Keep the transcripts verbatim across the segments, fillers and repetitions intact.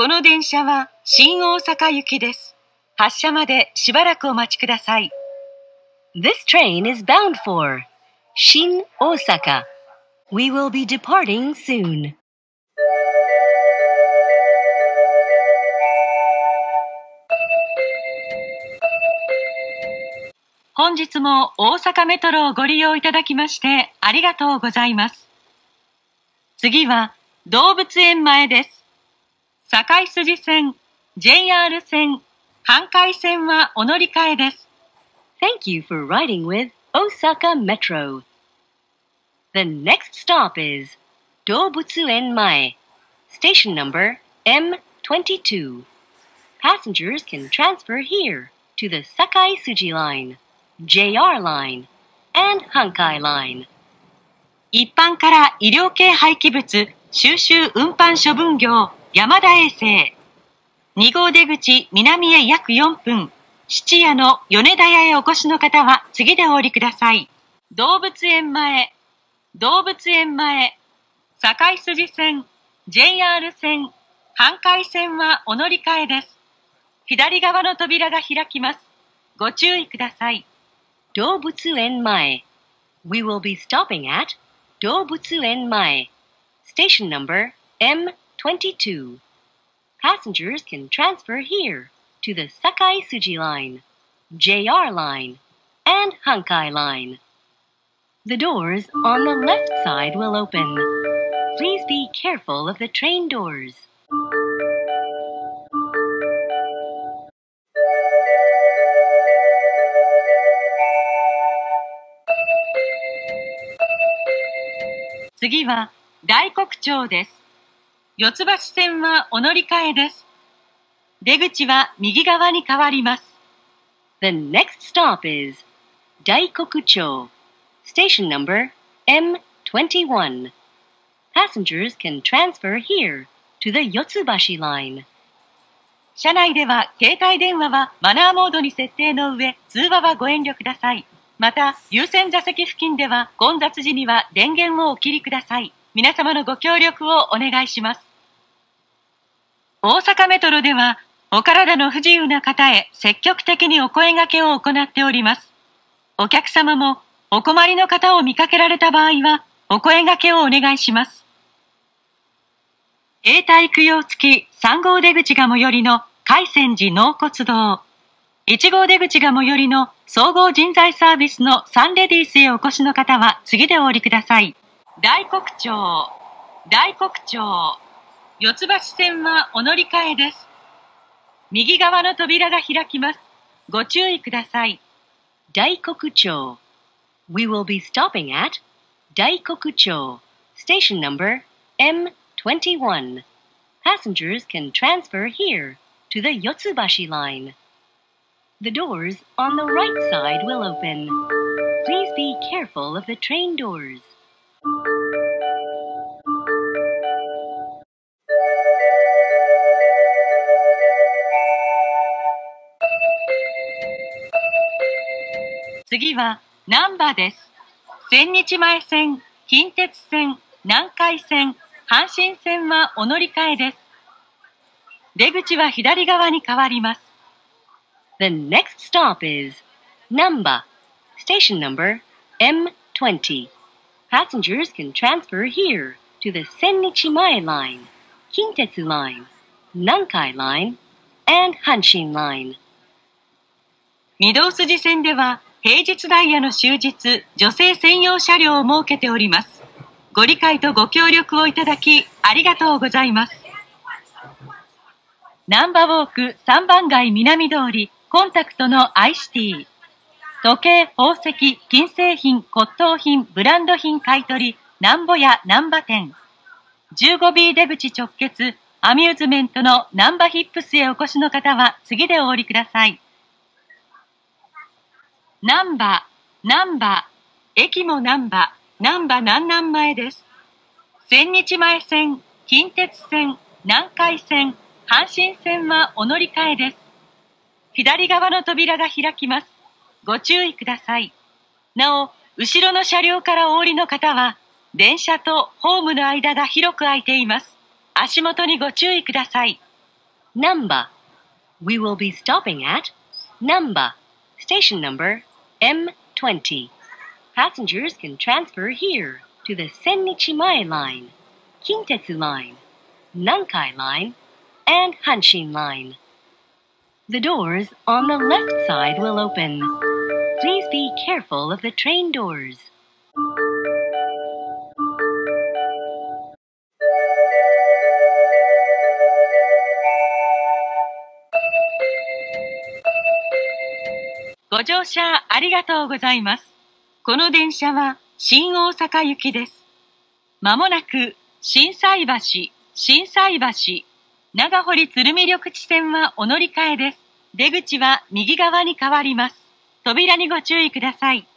この電車は新大阪行きです。発車までしばらくお待ちください。 This train is bound for Shin Osaka. We will be departing soon. 本日も大阪メトロをご利用いただきましてありがとうございます。次は動物園前です。堺筋線、ジェイアール 線、阪海線はお乗り換えです。 Thank you for riding with Osaka Metro. The next stop is Dobutsuen Mae, station number M twenty-two. Passengers can transfer here to the Sakai Suji Line, J R Line, and Hankai Line. 一般から医療系廃棄物収集運搬処分業山田衛生。に号出口南へ約よんぷん。質屋の米田屋へお越しの方は次でお降りください。動物園前、動物園前、堺筋線、ジェイアール 線、阪海線はお乗り換えです。左側の扉が開きます。ご注意ください。 Dobutsuen Mae. We will be stopping at Dobutsuen Mae, station number M twenty-two. Passengers can transfer here to the Sakai Suji Line, J R Line, and Hankai Line. The doors on the left side will open. Please be careful of the train doors. 次は大黒町です。四ツ橋線はお乗り換えです。出口は右側に変わります。 The next stop is Daikokucho, station number M twenty-one. Passengers can transfer here to the Yotsubashi Line. 車内では携帯電話はマナーモードに設定の上、通話はご遠慮ください。また、優先座席付近では混雑時には電源をお切りください。皆様のご協力をお願いします。大阪メトロでは、お体の不自由な方へ積極的にお声掛けを行っております。お客様もお困りの方を見かけられた場合は、お声掛けをお願いします。永代供養付きさん号出口が最寄りの海泉寺納骨堂。いち号出口が最寄りの総合人材サービスのサンレディースへお越しの方は次でお降りください。大黒町、大黒町、四ツ橋線はお乗り換えです。右側の扉が開きます。ご注意ください。 Daikokucho. We will be stopping at Daikokucho, station number M twenty-one. Passengers can transfer here to the Yotsubashi Line. The doors on the right side will open. Please be careful of the train doors. 次は難波です。千日前線、近鉄線、南海線、阪神線はお乗り換えです。出口は左側に変わります。 The next stop is Namba, station number M twenty. Passengers can transfer here to the Sennichimae Line, Kintetsu Line, Nankai Line, and Hanshin Line. 御堂筋線では平日ダイヤの終日、女性専用車両を設けております。ご理解とご協力をいただきありがとうございます。ナンバーウォークさんばん街南通りコンタクトのアイシティ。時計、宝石、金製品、骨董品、ブランド品買取、なんぼや難波店。じゅうごビー 出口直結、アミューズメントのナンバヒップスへお越しの方は次でお降りください。難波、難波、駅も難波、難波南南前です。千日前線、近鉄線、南海線、阪神線はお乗り換えです。左側の扉が開きます。ご注意ください。なお、後ろの車両からお降りの方は、電車とホームの間が広く空いています。足元にご注意ください。 Namba. We will be stopping at Namba, station number M twenty. Passengers can transfer here to the Sennichimae line, Kintetsu line, Nankai line, and Hanshin line. The doors on the left side will open. Please be careful of the train doors. ご乗車ありがとうございます。この電車は新大阪行きです。まもなく心斎橋、心斎橋、長堀鶴見緑地線はお乗り換えです。出口は右側に変わります。扉にご注意ください。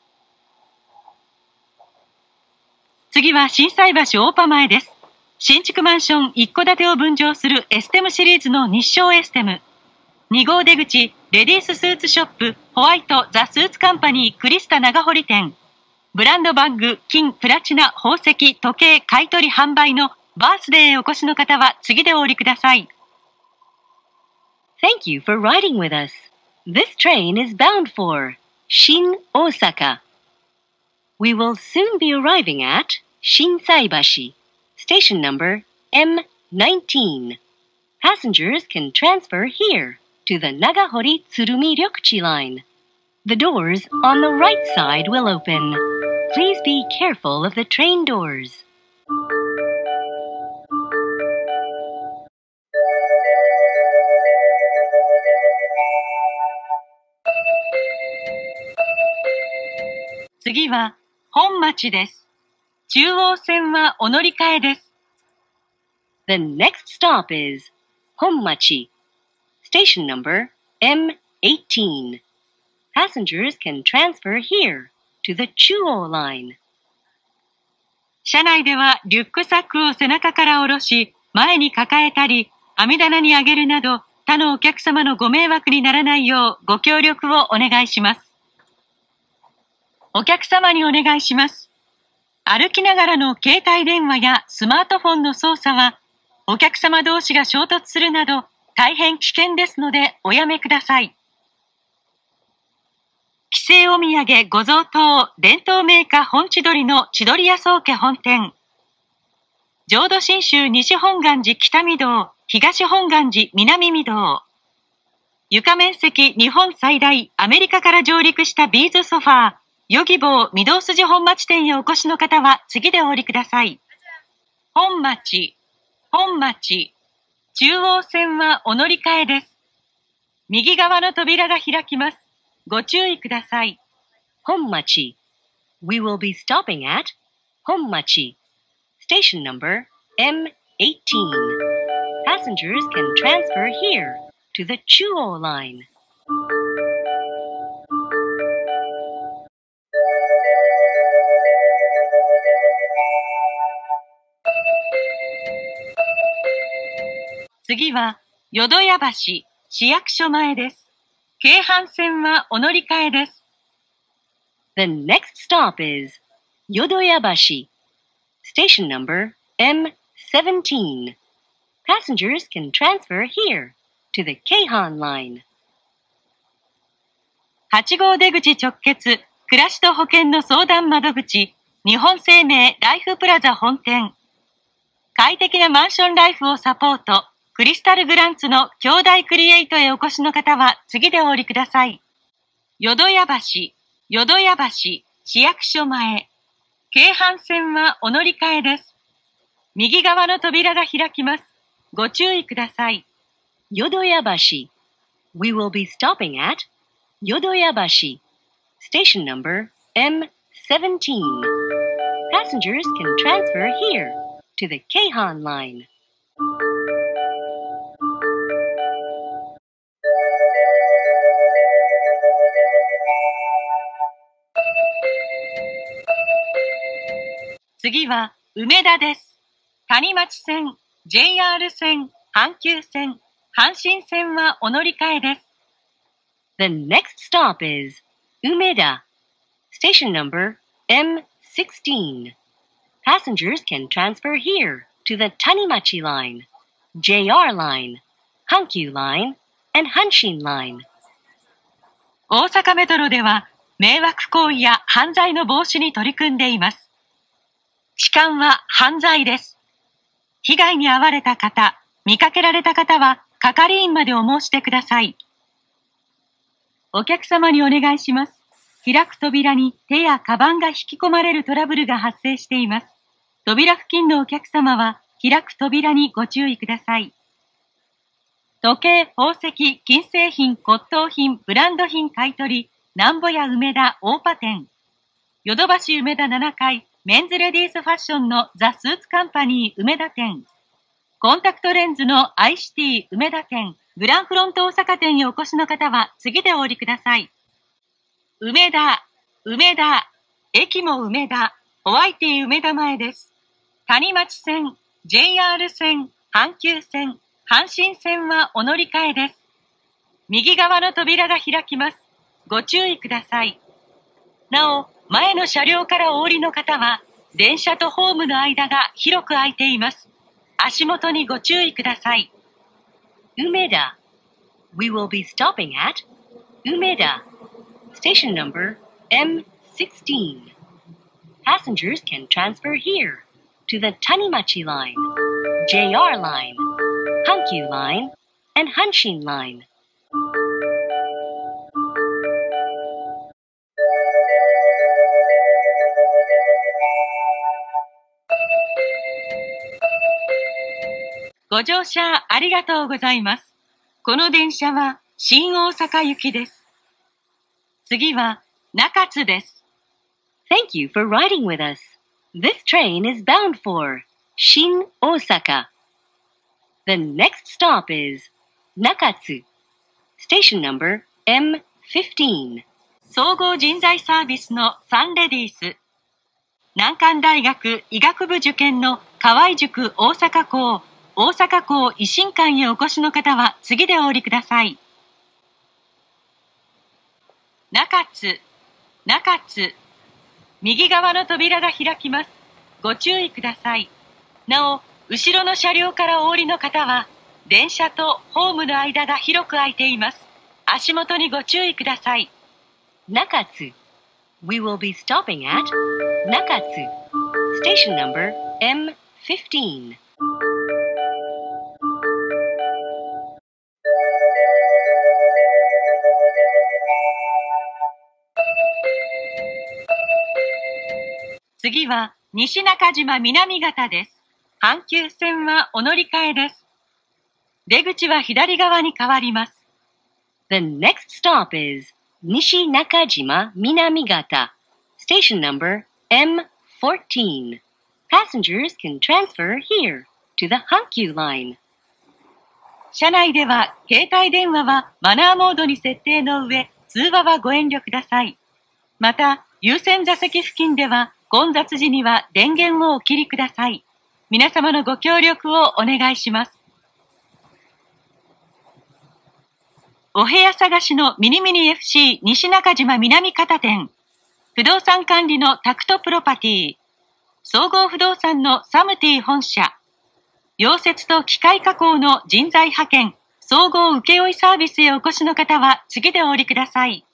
次は心斎橋大場前です。新築マンション一戸建てを分譲するエステムシリーズの日照エステム。に号出口、レディーススーツショップ、ホワイト、ザ・スーツカンパニー、クリスタ長堀店。ブランドバッグ、金、プラチナ、宝石、時計、買取販売のバースデーへお越しの方は次でお降りください。 Thank you for riding with us. This train is bound for Shin Osaka. We will soon be arriving at Shinsaibashi, station number M nineteen. Passengers can transfer here to the Nagahori Tsurumi Ryokuchi line. The doors on the right side will open. Please be careful of the train doors. 次は本町です。中央線はお乗り換えです。 The next stop is Honmachi, station number M eighteen. Passengers can transfer here to the Chuo line. 車内ではリュックサックを背中から下ろし、前に抱えたり、網棚に上げるなど、他のお客様のご迷惑にならないようご協力をお願いします。お客様にお願いします。歩きながらの携帯電話やスマートフォンの操作は、お客様同士が衝突するなど、大変危険ですのでおやめください。帰省お土産ご贈答伝統銘菓本千鳥の千鳥屋宗家本店。浄土真宗西本願寺北御堂、東本願寺南御堂。床面積日本最大、アメリカから上陸したビーズソファー、ヨギボー御堂筋本町店へお越しの方は次でお降りください。本町、本町、中央線はお乗り換えです。右側の扉が開きます。ご注意ください。 Honmachi. We will be stopping at Honmachi, station number M eighteen. Passengers can transfer here to the Chuo line. 次は淀屋橋市役所前です。京阪線はお乗り換えです。 The next stop is Yodoyabashi, station number M seventeen. Passengers can transfer here to the Keihan line. はち号出口直結、暮らしと保険の相談窓口、日本生命ライフプラザ本店。快適なマンションライフをサポート、クリスタルグランツの兄弟クリエイトへお越しの方は次でお降りください。淀屋橋、淀屋橋、市役所前。京阪線はお乗り換えです。右側の扉が開きます。ご注意ください。 Yodoyabashi. We will be stopping at Yodoyabashi, station number M seventeen. Passengers can transfer here to the Keihan line. 次は梅田です。谷町線、ジェイアール 線、阪急線、阪神線はお乗り換えです。 The next stop is Umeda, station number M sixteen. Passengers can transfer here to the Tanimachi line, J R line, Hankyu Line and Hanshin Line. 大阪メトロでは迷惑行為や犯罪の防止に取り組んでいます。痴漢は犯罪です。被害に遭われた方、見かけられた方は係員までお申してください。お客様にお願いします。開く扉に手やカバンが引き込まれるトラブルが発生しています。扉付近のお客様は開く扉にご注意ください。時計、宝石、金製品、骨董品、ブランド品買取、なんぼや梅田大パ店。ヨドバシ梅田ななかい、メンズレディースファッションのザ・スーツカンパニー梅田店。コンタクトレンズのアイシティ梅田店。グランフロント大阪店へお越しの方は次でお降りください。梅田、梅田、駅も梅田、ホワイティ梅田前です。谷町線、ジェイアール 線、阪急線、阪神線はお乗り換えです。右側の扉が開きます。ご注意ください。なお、前の車両からお降りの方は、電車とホームの間が広く空いています。足元にご注意ください。 Umeda. We will be stopping at Umeda. Station number M sixteen. Passengers can transfer here to the Tanimachi Line, J R Line, Hankyu Line, and Hanshin Line. ご乗車ありがとうございます。この電車は新大阪行きです。次は中津です。 Thank you for riding with us. This train is bound for Shin Osaka. The next stop is Nakatsu. Station number M fifteen. 総合人材サービスのサンレディース。難関大学医学部受験の河合塾大阪校、大阪校維新館へお越しの方は次でお降りください。中津、中津。右側の扉が開きます。ご注意ください。なお、後ろの車両からお降りの方は、電車とホームの間が広く空いています。足元にご注意ください。 Nakatsu. We will be stopping at Nakatsu. Station number M fifteen. 次は西中島南方です。阪急線はお乗り換えです。出口は左側に変わります。The next stop is Nishi Nakajima Minamigata. Station number M fourteen. Passengers can transfer here to the Hankyu Line. 車内では携帯電話はマナーモードに設定の上、通話はご遠慮ください。また、優先座席付近では混雑時には電源をお切りください。皆様のご協力をお願いします。お部屋探しのミニミニ エフシー 西中島南方店。不動産管理のタクトプロパティ。総合不動産のサムティ本社。溶接と機械加工の人材派遣、総合請負サービスへお越しの方は次でお降りください。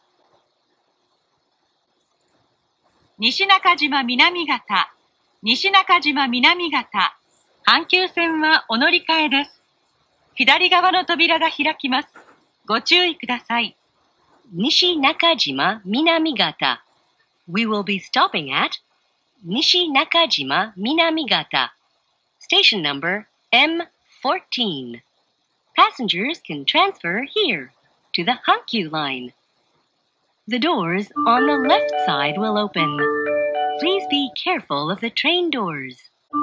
西中島南方、西中島南方、阪急線はお乗り換えです。左側の扉が開きます。ご注意ください。 西中島南方。We will be stopping at Nishi Nakajima Minamigata. Station number M fourteen. Passengers can transfer here to the Hankyu Line. The doors on the left side will open. Please be careful of the train doors.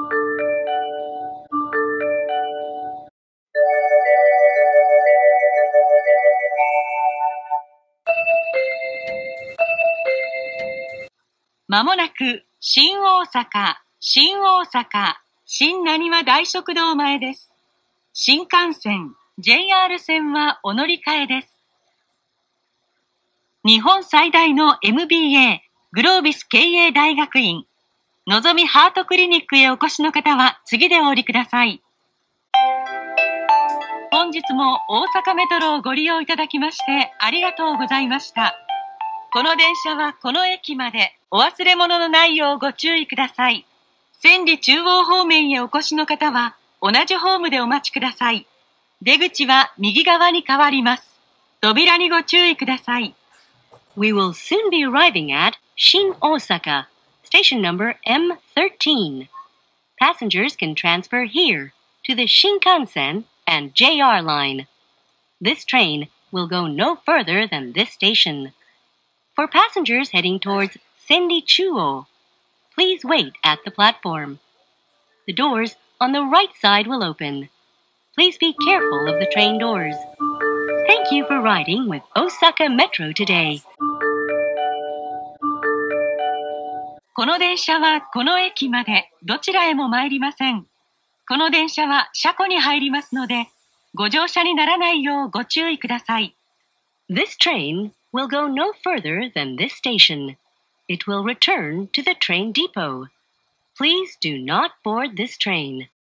まもなく新大阪、新大阪、新浪速大食堂前です。新幹線、ジェイアール 線はお乗り換えです。日本最大の エムビーエー グロービス経営大学院、のぞみハートクリニックへお越しの方は次でお降りください。 本日も大阪メトロをご利用いただきましてありがとうございました。この電車はこの駅まで。お忘れ物のないようご注意ください。千里中央方面へお越しの方は同じホームでお待ちください。出口は右側に変わります。扉にご注意ください。 We will soon be arriving at Shin Osaka, station number M thirteen. Passengers can transfer here to the Shinkansen and J R line. This train will go no further than this station. For passengers heading towards Sendi Chuo, please wait at the platform. The doors on the right side will open. Please be careful of the train doors. Thank you for riding with Osaka Metro today. この電車はこの駅まで。どちらへも参りません。この電車は車庫に入りますので、ご乗車にならないようご注意ください。 This train will go no further than this station. It will return to the train depot. Please do not board this train.